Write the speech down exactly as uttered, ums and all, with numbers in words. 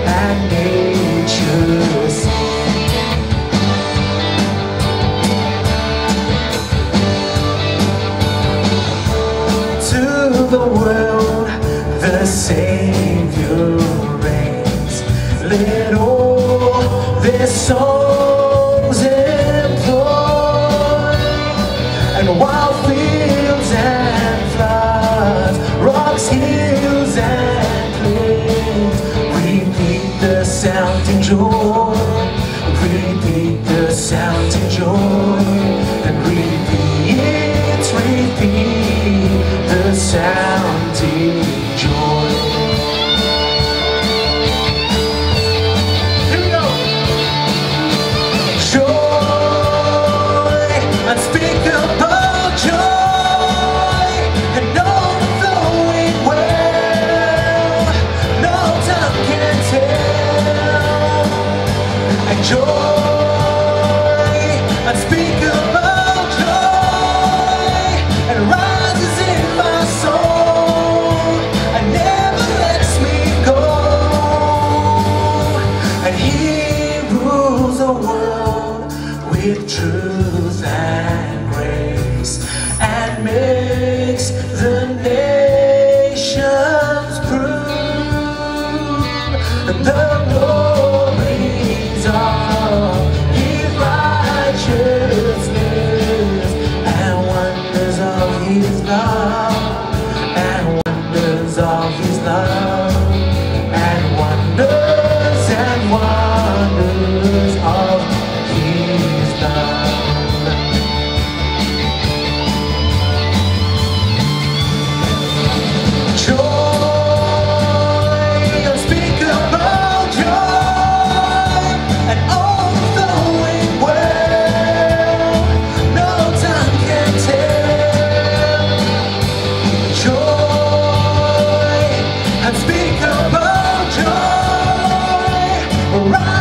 and nature's to the world, the Savior reigns. Let all their songs employ, and while fields and floods, rocks, hills and plains, repeat the sounding joy, repeat the sounding joy, and repeat, repeat the sounding joy. Here we go. Joy, unspeakable joy, and overflowing well, no tongue can tell. And joy, unspeakable joy, and rises in my soul, and never lets me go. And He rules the world with truth and grace, and makes the nations prove the glories of His righteousness, and wonders of His love, and wonders of His love, and wonders and wonders of His love. Joy, unspeakable joy, and overflowing well, no tongue can tell. Joy, unspeakable joy,